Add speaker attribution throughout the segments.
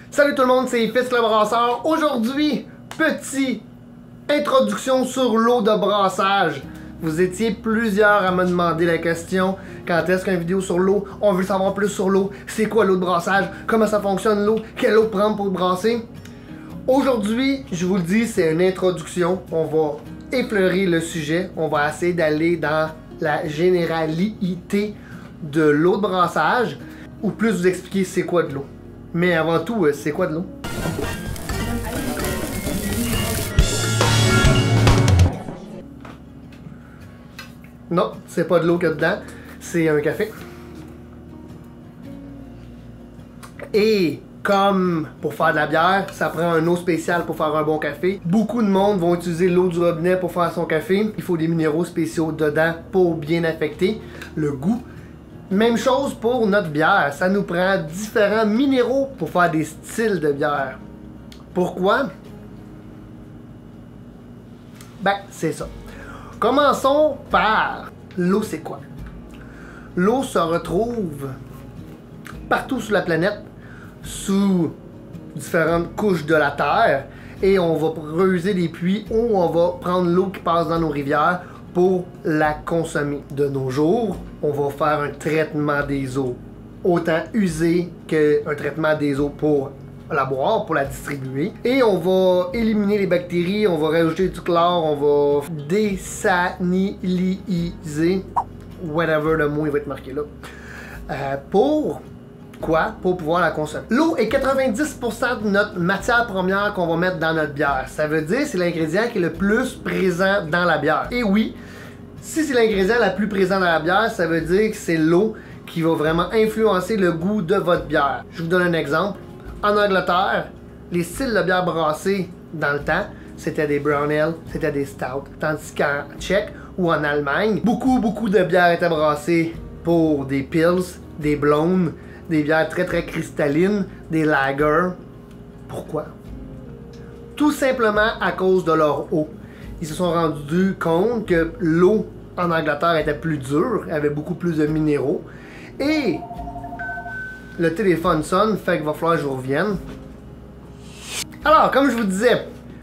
Speaker 1: Salut tout le monde, c'est Fils le Brasseur. Aujourd'hui, petite introduction sur l'eau de brassage. Vous étiez plusieurs à me demander la question, quand est-ce qu'une vidéo sur l'eau? On veut savoir plus sur l'eau. C'est quoi l'eau de brassage? Comment ça fonctionne l'eau? Quelle eau prendre pour brasser? Aujourd'hui, je vous le dis, c'est une introduction. On va effleurer le sujet. On va essayer d'aller dans la généralité de l'eau de brassage, ou plus vous expliquer c'est quoi de l'eau. Mais avant tout, c'est quoi de l'eau? Non, c'est pas de l'eau qu'il y a dedans, c'est un café. Et comme pour faire de la bière, ça prend une eau spéciale pour faire un bon café. Beaucoup de monde vont utiliser l'eau du robinet pour faire son café. Il faut des minéraux spéciaux dedans pour bien affecter le goût. Même chose pour notre bière, ça nous prend différents minéraux pour faire des styles de bière. Pourquoi? Ben, c'est ça. Commençons par l'eau, c'est quoi? L'eau se retrouve partout sur la planète, sous différentes couches de la Terre, et on va creuser des puits où on va prendre l'eau qui passe dans nos rivières pour la consommer. De nos jours, on va faire un traitement des eaux, autant usé qu'un traitement des eaux pour la boire, pour la distribuer. Et on va éliminer les bactéries, on va rajouter du chlore, on va désaniliser, whatever le mot il va être marqué là. Pour quoi? Pour pouvoir la consommer. L'eau est 90% de notre matière première qu'on va mettre dans notre bière. Ça veut dire que c'est l'ingrédient qui est le plus présent dans la bière. Et oui, si c'est l'ingrédient le plus présent dans la bière, ça veut dire que c'est l'eau qui va vraiment influencer le goût de votre bière. Je vous donne un exemple. En Angleterre, les styles de bière brassés dans le temps, c'était des brown ale, c'était des stout. Tandis qu'en Tchèque ou en Allemagne, beaucoup de bières étaient brassées pour des pils, des blondes, des bières très cristallines, des lagers. Pourquoi? Tout simplement à cause de leur eau. Ils se sont rendus compte que l'eau en Angleterre était plus dure, avait beaucoup plus de minéraux. Et le téléphone sonne, fait qu'il va falloir que je vous revienne. Alors, comme je vous disais,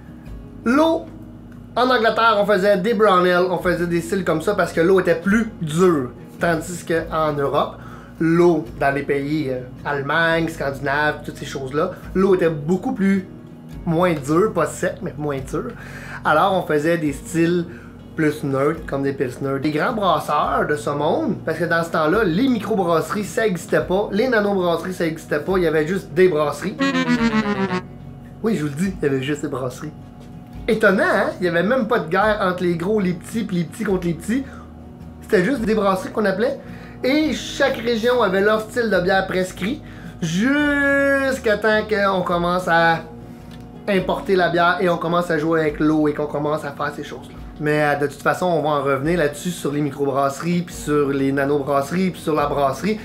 Speaker 1: l'eau en Angleterre, on faisait des brown ale, on faisait des styles comme ça parce que l'eau était plus dure. Tandis qu'en Europe, l'eau dans les pays Allemagne, Scandinave, toutes ces choses-là, l'eau était beaucoup moins dure, pas sec, mais moins dure. Alors on faisait des styles plus neutres, comme des pilsners. Les grands brasseurs de ce monde, parce que dans ce temps-là, les microbrasseries, ça n'existait pas, les nanobrasseries, ça n'existait pas, il y avait juste des brasseries. Oui, je vous le dis, il y avait juste des brasseries. Étonnant, hein? Il n'y avait même pas de guerre entre les gros, les petits, puis les petits contre les petits. C'était juste des brasseries qu'on appelait. Et chaque région avait leur style de bière prescrit, jusqu'à temps qu'on commence à importer la bière et on commence à jouer avec l'eau et qu'on commence à faire ces choses-là. Mais de toute façon, on va en revenir là-dessus sur les microbrasseries, puis sur les nanobrasseries, puis sur la brasserie.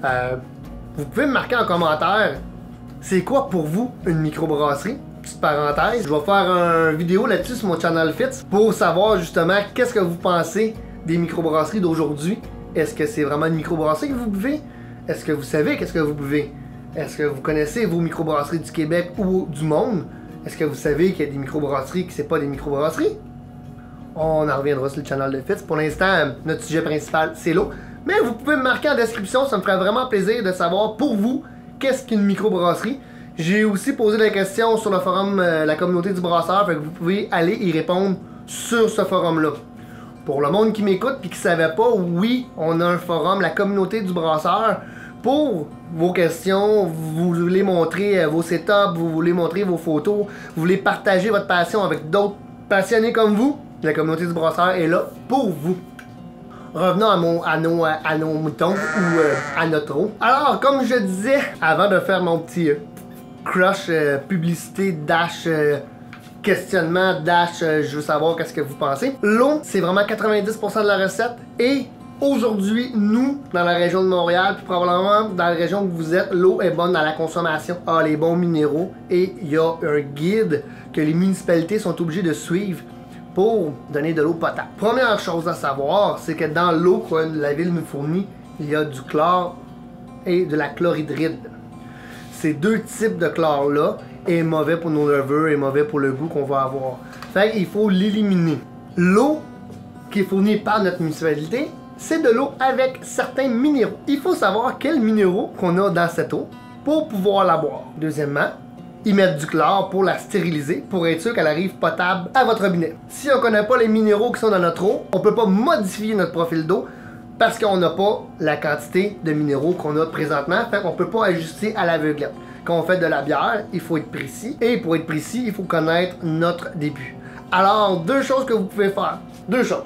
Speaker 1: Vous pouvez me marquer en commentaire, c'est quoi pour vous une microbrasserie? Petite parenthèse, je vais faire une vidéo là-dessus sur mon channel Fits pour savoir justement qu'est-ce que vous pensez des microbrasseries d'aujourd'hui. Est-ce que c'est vraiment une microbrasserie que vous buvez? Est-ce que vous savez qu'est-ce que vous buvez? Est-ce que vous connaissez vos microbrasseries du Québec ou du monde? Est-ce que vous savez qu'il y a des microbrasseries qui c'est pas des microbrasseries? On en reviendra sur le channel de Fits. Pour l'instant, notre sujet principal, c'est l'eau. Mais vous pouvez me marquer en description, ça me ferait vraiment plaisir de savoir pour vous, qu'est-ce qu'une microbrasserie? J'ai aussi posé la question sur le forum La Communauté du Brasseur, fait que vous pouvez aller y répondre sur ce forum-là. Pour le monde qui m'écoute et qui ne savait pas, oui, on a un forum, la Communauté du Brasseur, pour vos questions. Vous voulez montrer vos setups, vous voulez montrer vos photos, vous voulez partager votre passion avec d'autres passionnés comme vous. La Communauté du Brasseur est là pour vous. Revenons à nos moutons ou à notre eau. Alors, comme je disais, avant de faire mon petit crush publicité dash questionnement dash je veux savoir qu'est-ce que vous pensez. L'eau, c'est vraiment 90% de la recette et aujourd'hui, nous, dans la région de Montréal, puis probablement dans la région où vous êtes, l'eau est bonne dans la consommation, a les bons minéraux et il y a un guide que les municipalités sont obligées de suivre pour donner de l'eau potable. Première chose à savoir, c'est que dans l'eau que la ville nous fournit, il y a du chlore et de la chlorhydride. ces deux types de chlore-là est mauvais pour nos levures et mauvais pour le goût qu'on va avoir. Fait qu'il faut l'éliminer. L'eau qui est fournie par notre municipalité, c'est de l'eau avec certains minéraux. Il faut savoir quels minéraux qu'on a dans cette eau pour pouvoir la boire. Deuxièmement, y mettre du chlore pour la stériliser, pour être sûr qu'elle arrive potable à votre robinet. Si on ne connaît pas les minéraux qui sont dans notre eau, on ne peut pas modifier notre profil d'eau parce qu'on n'a pas la quantité de minéraux qu'on a présentement, fait qu'on ne peut pas ajuster à l'aveuglette. Quand on fait de la bière, il faut être précis, et pour être précis, il faut connaître notre début. Alors, deux choses que vous pouvez faire. Deux choses.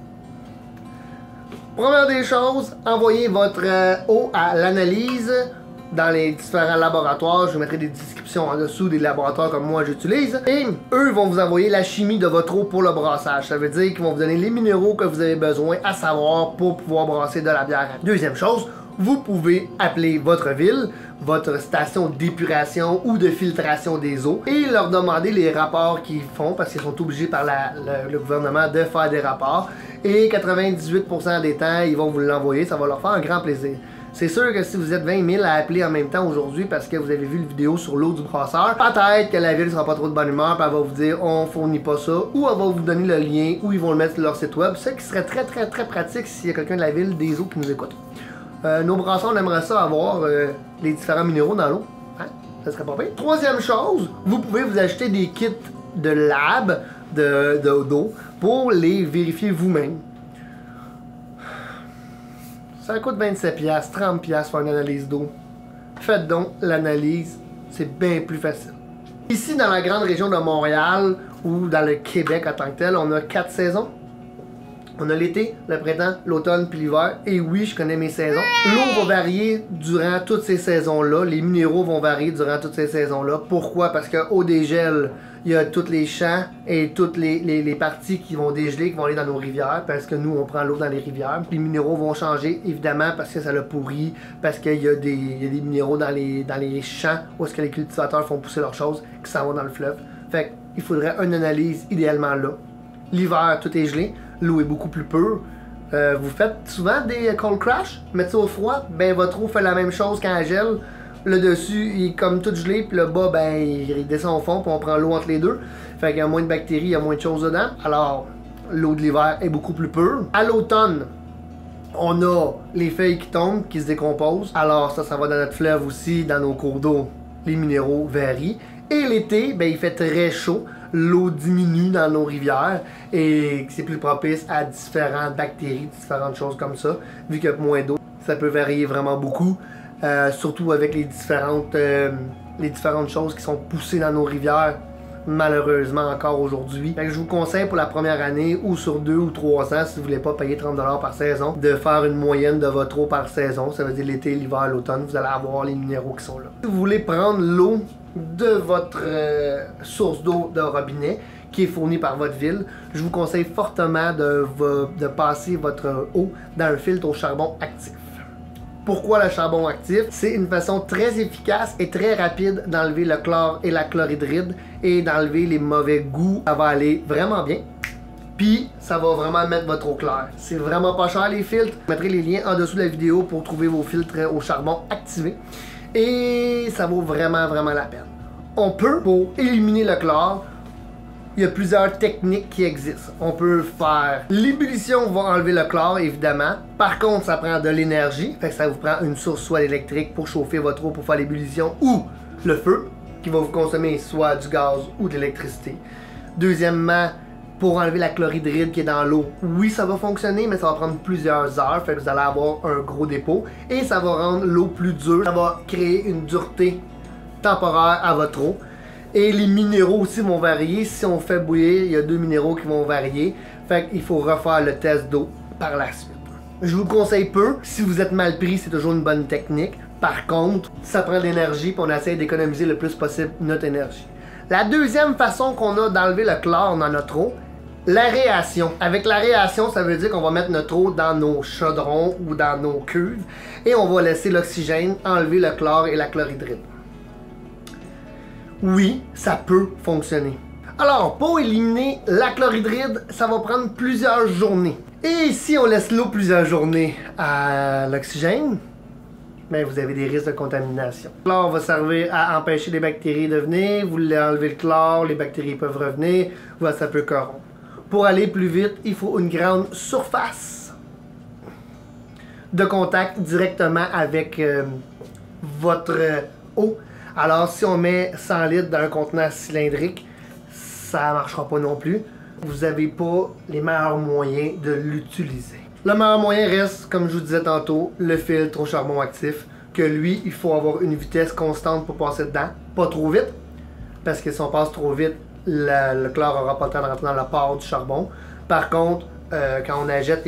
Speaker 1: Première des choses, envoyez votre eau à l'analyse dans les différents laboratoires. Je vous mettrai des descriptions en dessous des laboratoires comme moi j'utilise. Et eux vont vous envoyer la chimie de votre eau pour le brassage. Ça veut dire qu'ils vont vous donner les minéraux que vous avez besoin à savoir pour pouvoir brasser de la bière. Deuxième chose, vous pouvez appeler votre ville, votre station d'épuration ou de filtration des eaux et leur demander les rapports qu'ils font parce qu'ils sont obligés par le gouvernement de faire des rapports. Et 98% des temps, ils vont vous l'envoyer. Ça va leur faire un grand plaisir. C'est sûr que si vous êtes 20 000 à appeler en même temps aujourd'hui parce que vous avez vu la vidéo sur l'eau du brasseur, peut-être que la ville sera pas trop de bonne humeur et elle va vous dire on fournit pas ça, ou elle va vous donner le lien ou ils vont le mettre sur leur site web, ce qui serait très pratique s'il y a quelqu'un de la ville des eaux qui nous écoute. Nos brasseurs, on aimerait ça avoir les différents minéraux dans l'eau. Hein? Ça serait pas bien. Troisième chose, vous pouvez vous acheter des kits de lab d'eau pour les vérifier vous-même. Ça coûte 27$, 30$ faire une analyse d'eau. Faites donc l'analyse, c'est bien plus facile. Ici, dans la grande région de Montréal ou dans le Québec en tant que tel, on a 4 saisons. On a l'été, le printemps, l'automne puis l'hiver. Et oui, je connais mes saisons. L'eau va varier durant toutes ces saisons-là. Les minéraux vont varier durant toutes ces saisons-là. Pourquoi? Parce qu'au dégel, il y a tous les champs et toutes les parties qui vont dégeler, qui vont aller dans nos rivières. Parce que nous, on prend l'eau dans les rivières. Les minéraux vont changer, évidemment, parce que ça l'a pourri. Parce qu'il y a des minéraux dans les champs où est-ce que les cultivateurs font pousser leurs choses qui s'en vont dans le fleuve. Fait qu'il faudrait une analyse idéalement là. L'hiver, tout est gelé. L'eau est beaucoup plus pure. Vous faites souvent des cold crash, mettez ça au froid, ben votre eau fait la même chose quand elle gèle. Le dessus, il est comme tout gelé, puis le bas, ben il descend au fond, puis on prend l'eau entre les deux. Fait qu'il y a moins de bactéries, il y a moins de choses dedans. Alors, l'eau de l'hiver est beaucoup plus pure. À l'automne, on a les feuilles qui tombent, qui se décomposent. Alors ça va dans notre fleuve aussi, dans nos cours d'eau. Les minéraux varient. Et l'été, ben il fait très chaud. L'eau diminue dans nos rivières et c'est plus propice à différentes bactéries, différentes choses comme ça. Vu qu'il y a moins d'eau, ça peut varier vraiment beaucoup. Surtout avec les différentes choses qui sont poussées dans nos rivières, malheureusement encore aujourd'hui. Je vous conseille pour la première année ou sur 2 ou 3 ans, si vous voulez pas payer 30$ par saison, de faire une moyenne de votre eau par saison. Ça veut dire l'été, l'hiver, l'automne, vous allez avoir les minéraux qui sont là. Si vous voulez prendre l'eau de votre source d'eau de robinet qui est fournie par votre ville, je vous conseille fortement de passer votre eau dans un filtre au charbon actif. Pourquoi le charbon actif? C'est une façon très efficace et très rapide d'enlever le chlore et la chlorhydride et d'enlever les mauvais goûts. Ça va aller vraiment bien. Puis, ça va vraiment mettre votre eau claire. C'est vraiment pas cher les filtres. Je mettrai les liens en dessous de la vidéo pour trouver vos filtres au charbon activés. Et ça vaut vraiment la peine. On peut, pour éliminer le chlore, il y a plusieurs techniques qui existent. On peut faire l'ébullition, va enlever le chlore évidemment. Par contre, ça prend de l'énergie. Fait que ça vous prend une source soit électrique pour chauffer votre eau pour faire l'ébullition ou le feu qui va vous consommer soit du gaz ou de l'électricité. Deuxièmement, pour enlever la chlorhydride qui est dans l'eau, oui ça va fonctionner, mais ça va prendre plusieurs heures, fait que vous allez avoir un gros dépôt et ça va rendre l'eau plus dure, ça va créer une dureté temporaire à votre eau. Et les minéraux aussi vont varier. Si on fait bouillir, il y a 2 minéraux qui vont varier, fait qu'il faut refaire le test d'eau par la suite. Je vous le conseille peu, si vous êtes mal pris, c'est toujours une bonne technique. Par contre, ça prend de l'énergie, puis on essaie d'économiser le plus possible notre énergie. La deuxième façon qu'on a d'enlever le chlore dans notre eau, l'aération. Avec l'aération, ça veut dire qu'on va mettre notre eau dans nos chaudrons ou dans nos cuves et on va laisser l'oxygène enlever le chlore et la chlorhydride. Oui, ça peut fonctionner. Alors, pour éliminer la chlorhydride, ça va prendre plusieurs journées. Et si on laisse l'eau plusieurs journées à l'oxygène, mais vous avez des risques de contamination. Le chlore va servir à empêcher les bactéries de venir. Vous voulez enlever le chlore, les bactéries peuvent revenir, voilà, ça peut corrompre. Pour aller plus vite, il faut une grande surface de contact directement avec votre eau. Alors si on met 100 litres dans un contenant cylindrique, ça ne marchera pas non plus. Vous n'avez pas les meilleurs moyens de l'utiliser. Le meilleur moyen reste, comme je vous disais tantôt, le filtre au charbon actif, que lui, il faut avoir une vitesse constante pour passer dedans, pas trop vite, parce que si on passe trop vite, le chlore n'aura pas le temps de rentrer dans la part du charbon. Par contre, quand on achète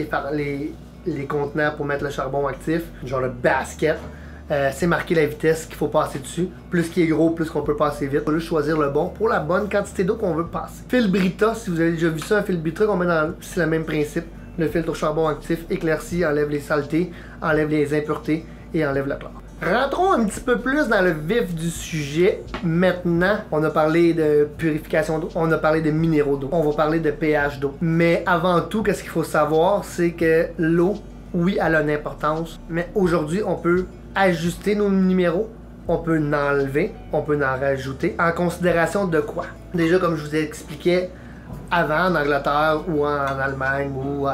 Speaker 1: les contenants pour mettre le charbon actif, genre le basket, c'est marqué la vitesse qu'il faut passer dessus. Plus qu'il est gros, plus qu'on peut passer vite. Il faut juste choisir le bon pour la bonne quantité d'eau qu'on veut passer. Fil Brita, si vous avez déjà vu ça, un fil Brita qu'on met dans... C'est le même principe. Le filtre au charbon actif éclaircit, enlève les saletés, enlève les impuretés et enlève le chlore. Rentrons un petit peu plus dans le vif du sujet. Maintenant, on a parlé de purification d'eau, on a parlé de minéraux d'eau, on va parler de pH d'eau. Mais avant tout, qu'est-ce qu'il faut savoir, c'est que l'eau, oui, elle a une importance, mais aujourd'hui, on peut ajuster nos numéros, on peut en enlever, on peut en rajouter, en considération de quoi? Déjà, comme je vous ai expliqué avant, en Angleterre ou en Allemagne ou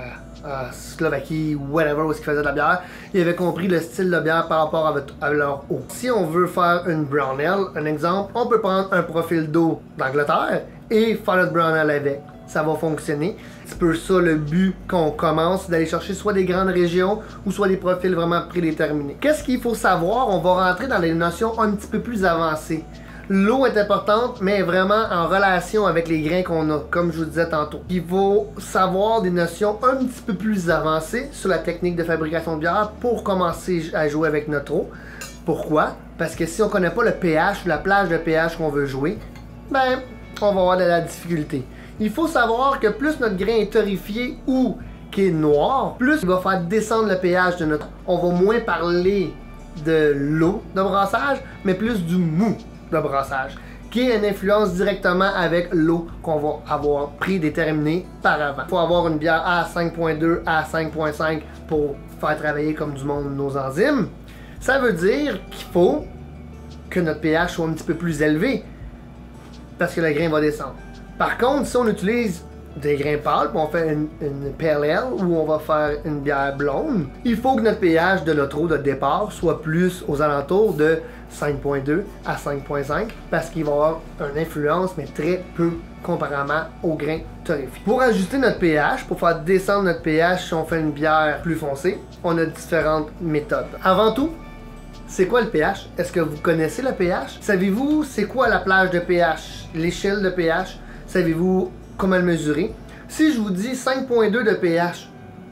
Speaker 1: en Slovaquie ou whatever, où est-ce qu'ils faisaient de la bière, ils avaient compris le style de bière par rapport à leur eau. Si on veut faire une brown ale, un exemple, on peut prendre un profil d'eau d'Angleterre et faire notre brown ale avec. Ça va fonctionner. C'est peu ça le but qu'on commence, d'aller chercher soit des grandes régions ou soit des profils vraiment prédéterminés. Qu'est-ce qu'il faut savoir? On va rentrer dans des notions un petit peu plus avancées. L'eau est importante, mais vraiment en relation avec les grains qu'on a, comme je vous disais tantôt. Il faut savoir des notions un petit peu plus avancées sur la technique de fabrication de bière pour commencer à jouer avec notre eau. Pourquoi? Parce que si on ne connaît pas le pH, la plage de pH qu'on veut jouer, ben, on va avoir de la difficulté. Il faut savoir que plus notre grain est torréfié ou qui est noir, plus il va faire descendre le pH de notre eau. On va moins parler de l'eau de brassage, mais plus du mou de brassage, qui a une influence directement avec l'eau qu'on va avoir prédéterminée par avant. Il faut avoir une bière à 5.2 à 5.5 pour faire travailler comme du monde nos enzymes. Ça veut dire qu'il faut que notre pH soit un petit peu plus élevé, parce que le grain va descendre. Par contre, si on utilise des grains pâles, puis on fait une pale ale ou on va faire une bière blonde, il faut que notre pH de notre eau de départ soit plus aux alentours de 5.2 à 5.5 parce qu'il va avoir une influence, mais très peu comparément aux grains torréfiés. Pour ajuster notre pH, pour faire descendre notre pH si on fait une bière plus foncée, on a différentes méthodes. Avant tout, c'est quoi le pH? Est-ce que vous connaissez le pH? Savez-vous c'est quoi la plage de pH? L'échelle de pH? Savez-vous comment le mesurer? Si je vous dis 5.2 de pH,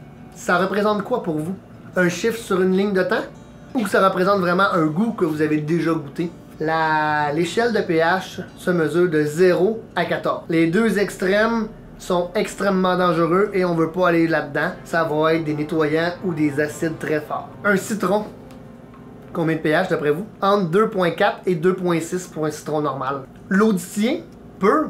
Speaker 1: ça représente quoi pour vous? Un chiffre sur une ligne de temps? Ou que ça représente vraiment un goût que vous avez déjà goûté? L'échelle de pH se mesure de 0 à 14. Les deux extrêmes sont extrêmement dangereux et on ne veut pas aller là-dedans. Ça va être des nettoyants ou des acides très forts. Un citron, combien de pH d'après vous? Entre 2.4 et 2.6 pour un citron normal. L'audicien peut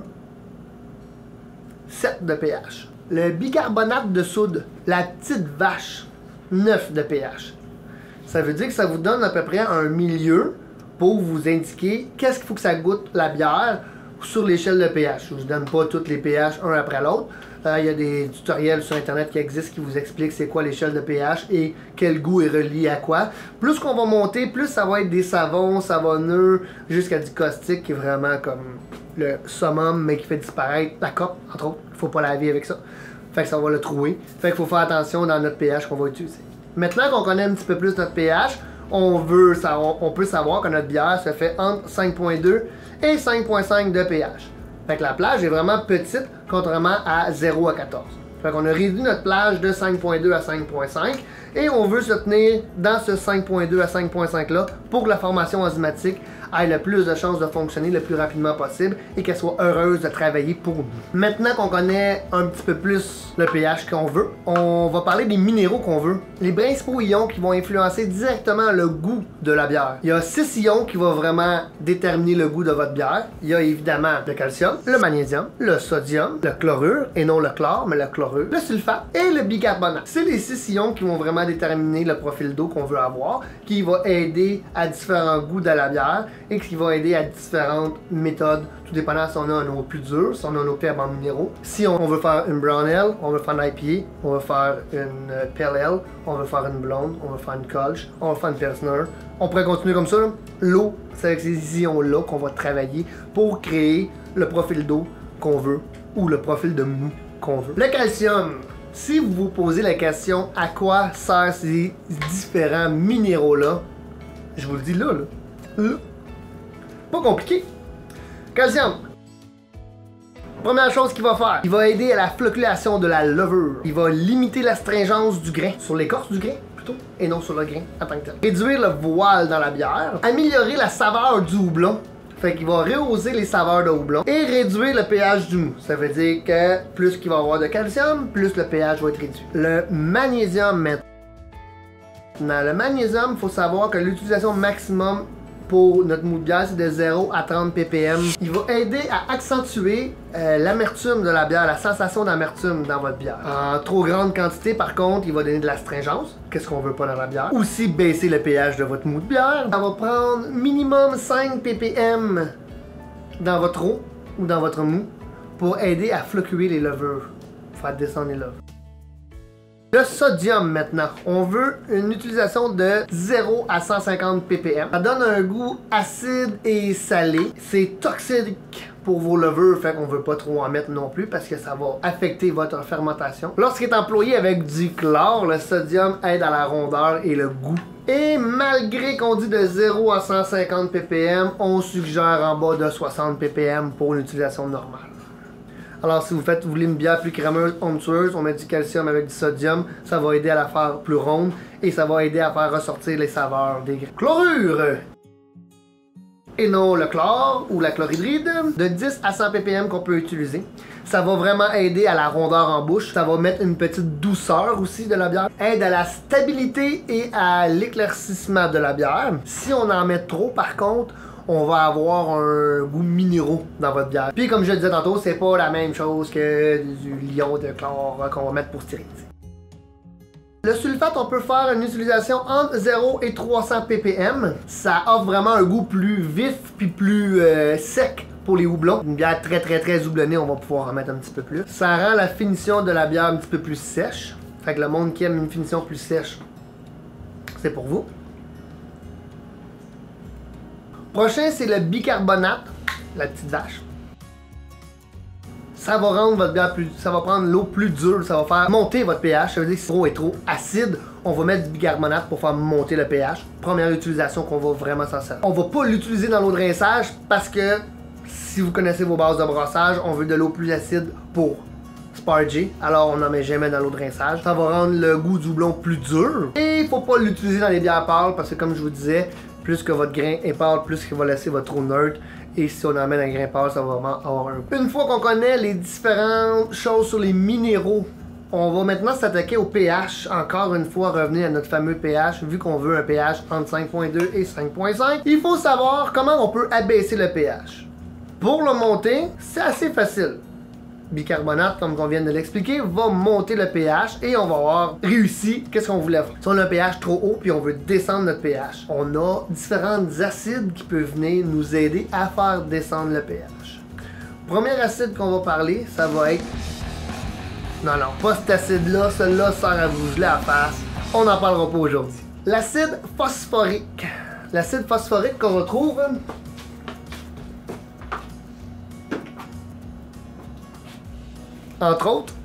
Speaker 1: 7 de pH. Le bicarbonate de soude, la petite vache, 9 de pH. Ça veut dire que ça vous donne à peu près un milieu pour vous indiquer qu'est-ce qu'il faut que ça goûte la bière sur l'échelle de pH. Je ne vous donne pas toutes les pH un après l'autre. Il y a des tutoriels sur internet qui existent qui vous expliquent c'est quoi l'échelle de pH et quel goût est relié à quoi. Plus qu'on va monter, plus ça va être des savons, savonneux, jusqu'à du caustique qui est vraiment comme le summum mais qui fait disparaître la cope, entre autres. Il ne faut pas laver avec ça. Fait que ça va le trouer. Fait qu'il faut faire attention dans notre pH qu'on va utiliser. Maintenant qu'on connaît un petit peu plus notre pH, on peut savoir que notre bière se fait entre 5.2 et 5.5 de pH. Fait que la plage est vraiment petite, contrairement à 0 à 14. Fait qu'on a réduit notre plage de 5.2 à 5.5 et on veut se tenir dans ce 5.2 à 5.5 là pour que la formation enzymatique ait le plus de chances de fonctionner le plus rapidement possible et qu'elle soit heureuse de travailler pour nous. Maintenant qu'on connaît un petit peu plus le pH qu'on veut, on va parler des minéraux qu'on veut. Les principaux ions qui vont influencer directement le goût de la bière. Il y a 6 ions qui vont vraiment déterminer le goût de votre bière. Il y a évidemment le calcium, le magnésium, le sodium, le chlorure, et non le chlore, mais le chlorure, le sulfate et le bicarbonate. C'est les 6 ions qui vont vraiment déterminer le profil d'eau qu'on veut avoir, qui va aider à différents goûts de la bière et qui va aider à différentes méthodes, tout dépendant si on a un eau plus dur, si on a un eau faible en minéraux. Si on veut faire une brown ale, on veut faire une IPA, on veut faire une pale ale, on veut faire une blonde, on veut faire une Kolsch, on veut faire une pilsner. On pourrait continuer comme ça. L'eau, c'est avec ces ions-là qu'on va travailler pour créer le profil d'eau qu'on veut ou le profil de mou qu'on veut. Le calcium. Si vous vous posez la question à quoi servent ces différents minéraux-là, je vous le dis là. Pas compliqué. Calcium. Première chose qu'il va faire, il va aider à la flocculation de la levure. Il va limiter l'astringence du grain, sur l'écorce du grain plutôt, et non sur le grain en tant que tel. Réduire le voile dans la bière. Améliorer la saveur du houblon. Fait qu'il va rehausser les saveurs de houblon et réduire le pH du mou. Ça veut dire que plus qu'il va y avoir de calcium, plus le pH va être réduit. Le magnésium maintenant. Le magnésium, il faut savoir que l'utilisation maximum pour notre mou de bière, c'est de 0 à 30 ppm. Il va aider à accentuer l'amertume de la bière, la sensation d'amertume dans votre bière. En trop grande quantité, par contre, il va donner de l'astringence. Qu'est-ce qu'on veut pas dans la bière? Aussi baisser le pH de votre mou de bière. Ça va prendre minimum 5 ppm dans votre eau ou dans votre mou pour aider à fluctuer les levures, faire descendre les levures. Le sodium maintenant, on veut une utilisation de 0 à 150 ppm. Ça donne un goût acide et salé. C'est toxique pour vos levures, fait qu'on veut pas trop en mettre non plus parce que ça va affecter votre fermentation. Lorsqu'il est employé avec du chlore, le sodium aide à la rondeur et le goût. Et malgré qu'on dit de 0 à 150 ppm, on suggère en bas de 60 ppm pour une utilisation normale. Alors si vous voulez une bière plus crémeuse, onctueuse, on met du calcium avec du sodium, ça va aider à la faire plus ronde et ça va aider à faire ressortir les saveurs des grains. Chlorure! Et non le chlore ou la chlorhydride, de 10 à 100 ppm qu'on peut utiliser. Ça va vraiment aider à la rondeur en bouche, ça va mettre une petite douceur aussi de la bière, aide à la stabilité et à l'éclaircissement de la bière. Si on en met trop par contre, on va avoir un goût minéraux dans votre bière. Puis comme je le disais tantôt, c'est pas la même chose que du lion de chlore qu'on va mettre pour stériliser. Le sulfate, on peut faire une utilisation entre 0 et 300 ppm. Ça offre vraiment un goût plus vif puis plus sec pour les houblons. Une bière très houblonnée, on va pouvoir en mettre un petit peu plus. Ça rend la finition de la bière un petit peu plus sèche. Fait que le monde qui aime une finition plus sèche, c'est pour vous. Prochain, c'est le bicarbonate, la petite vache. Ça va rendre votre bière plus... Ça va prendre l'eau plus dure, ça va faire monter votre pH. Ça veut dire que si l'eau est trop acide, on va mettre du bicarbonate pour faire monter le pH. Première utilisation qu'on va vraiment s'en servir. On va pas l'utiliser dans l'eau de rinçage parce que si vous connaissez vos bases de brassage, on veut de l'eau plus acide pour sparger. Alors on n'en met jamais dans l'eau de rinçage. Ça va rendre le goût du houblon plus dur. Et il faut pas l'utiliser dans les bières pâles parce que comme je vous disais, plus que votre grain est pâle, plus qu'il va laisser votre eau neutre. Et si on amène un grain pâle, ça va vraiment avoir un... Une fois qu'on connaît les différentes choses sur les minéraux, on va maintenant s'attaquer au pH. Encore une fois, revenir à notre fameux pH. Vu qu'on veut un pH entre 5.2 et 5.5, il faut savoir comment on peut abaisser le pH. Pour le monter, c'est assez facile. Bicarbonate, comme on vient de l'expliquer, va monter le pH et on va avoir réussi qu'est-ce qu'on voulait faire. Si on a un pH trop haut puis on veut descendre notre pH, on a différents acides qui peuvent venir nous aider à faire descendre le pH. Premier acide qu'on va parler, ça va être... Non, pas cet acide-là, celui-là sert à vous geler la face. On n'en parlera pas aujourd'hui. L'acide phosphorique. L'acide phosphorique qu'on retrouve... entre autres.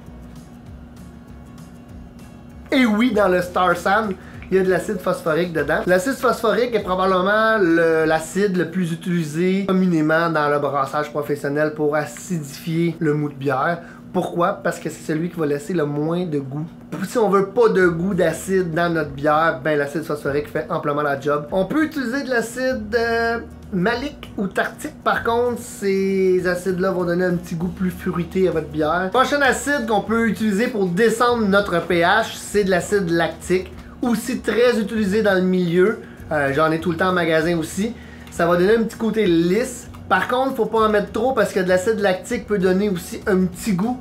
Speaker 1: Et oui, dans le Star San, il y a de l'acide phosphorique dedans. L'acide phosphorique est probablement l'acide le plus utilisé communément dans le brassage professionnel pour acidifier le mou de bière, Pourquoi? Parce que c'est celui qui va laisser le moins de goût. Si on veut pas de goût d'acide dans notre bière, ben l'acide phosphorique fait amplement la job. On peut utiliser de l'acide malique ou tartique. Par contre, ces acides-là vont donner un petit goût plus fruité à votre bière. Prochain acide qu'on peut utiliser pour descendre notre pH, c'est de l'acide lactique. Aussi très utilisé dans le milieu. J'en ai tout le temps en magasin aussi. Ça va donner un petit côté lisse. Par contre, faut pas en mettre trop parce que de l'acide lactique peut donner aussi un petit goût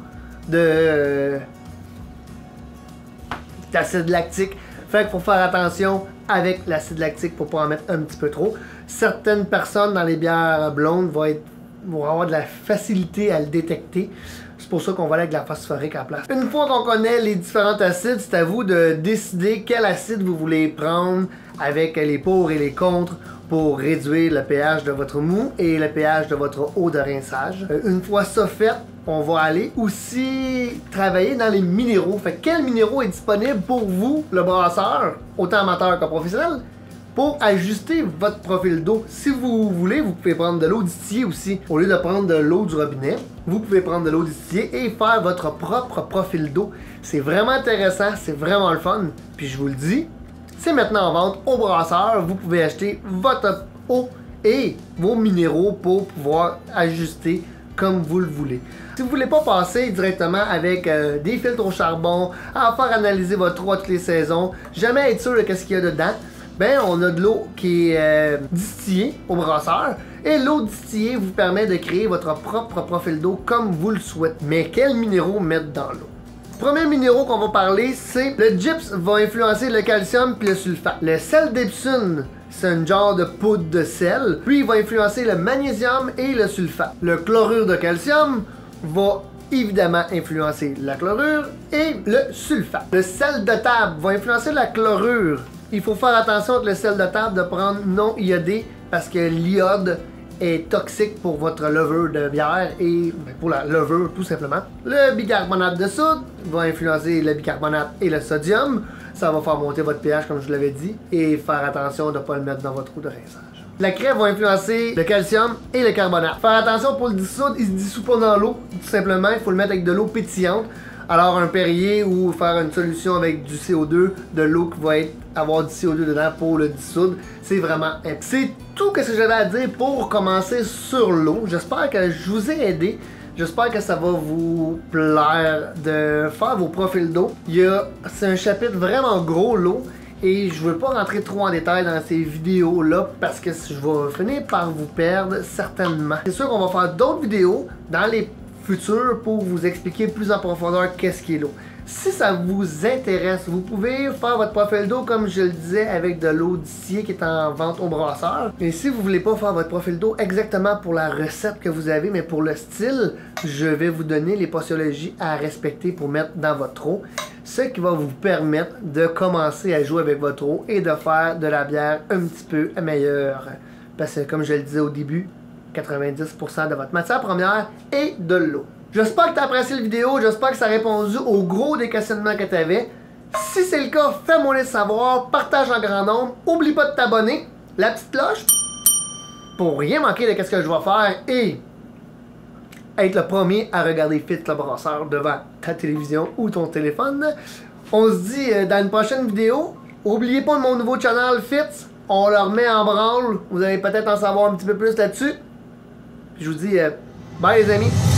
Speaker 1: d'acide lactique. Fait qu'il faut faire attention avec l'acide lactique pour pas en mettre un petit peu trop. Certaines personnes dans les bières blondes vont avoir de la facilité à le détecter. C'est pour ça qu'on va aller avec la phosphorique à la place. Une fois qu'on connaît les différents acides, c'est à vous de décider quel acide vous voulez prendre avec les pour et les contre pour réduire le pH de votre mou et le pH de votre eau de rinçage. Une fois ça fait, on va aller aussi travailler dans les minéraux. Fait quel minéraux est disponible pour vous, le brasseur, autant amateur que professionnel, pour ajuster votre profil d'eau. Si vous voulez, vous pouvez prendre de l'eau distillée aussi. Au lieu de prendre de l'eau du robinet, vous pouvez prendre de l'eau distillée et faire votre propre profil d'eau. C'est vraiment intéressant, c'est vraiment le fun. Puis je vous le dis, c'est maintenant en vente au brasseur. Vous pouvez acheter votre eau et vos minéraux pour pouvoir ajuster comme vous le voulez. Si vous voulez pas passer directement avec des filtres au charbon, à faire analyser votre eau à toutes les saisons, jamais être sûr de ce qu'il y a dedans, ben on a de l'eau qui est distillée au brasseur et l'eau distillée vous permet de créer votre propre profil d'eau comme vous le souhaitez. Mais quels minéraux mettre dans l'eau? Premier minéraux qu'on va parler, c'est le gypse va influencer le calcium puis le sulfate. Le sel d'Epsom, c'est un genre de poudre de sel. Puis il va influencer le magnésium et le sulfate. Le chlorure de calcium va évidemment influencer la chlorure et le sulfate. Le sel de table va influencer la chlorure. Il faut faire attention avec le sel de table de prendre non iodé parce que l'iode est toxique pour votre levure de bière et pour la levure tout simplement. Le bicarbonate de soude va influencer le bicarbonate et le sodium. Ça va faire monter votre pH comme je vous l'avais dit et faire attention de ne pas le mettre dans votre eau de rinçage. La crème va influencer le calcium et le carbonate. Faire attention pour le dissoudre, il se dissout pas dans l'eau. Tout simplement, il faut le mettre avec de l'eau pétillante. Alors un Perrier ou faire une solution avec du CO2, de l'eau qui va avoir du CO2 dedans pour le dissoudre, c'est vraiment important. C'est tout ce que j'avais à dire pour commencer sur l'eau. J'espère que je vous ai aidé. J'espère que ça va vous plaire de faire vos profils d'eau. C'est un chapitre vraiment gros, l'eau. Et je veux pas rentrer trop en détail dans ces vidéos-là parce que je vais finir par vous perdre certainement. C'est sûr qu'on va faire d'autres vidéos dans les futur pour vous expliquer plus en profondeur qu'est-ce qu'est l'eau. Si ça vous intéresse, vous pouvez faire votre profil d'eau comme je le disais avec de l'eau distillée qui est en vente au brasseur. Et si vous voulez pas faire votre profil d'eau exactement pour la recette que vous avez, mais pour le style, je vais vous donner les posologies à respecter pour mettre dans votre eau. Ce qui va vous permettre de commencer à jouer avec votre eau et de faire de la bière un petit peu meilleure. Parce que comme je le disais au début, 90% de votre matière première est de l'eau. J'espère que tu as apprécié la vidéo, j'espère que ça a répondu au gros des questionnements que tu avais. Si c'est le cas, fais-moi le savoir, partage en grand nombre, oublie pas de t'abonner, la petite cloche, pour rien manquer de ce que je vais faire et être le premier à regarder Fit le brasseur devant ta télévision ou ton téléphone. On se dit dans une prochaine vidéo. N'oubliez pas mon nouveau channel Fit, on le remet en branle, vous allez peut-être en savoir un petit peu plus là-dessus. Je vous dis bye les amis.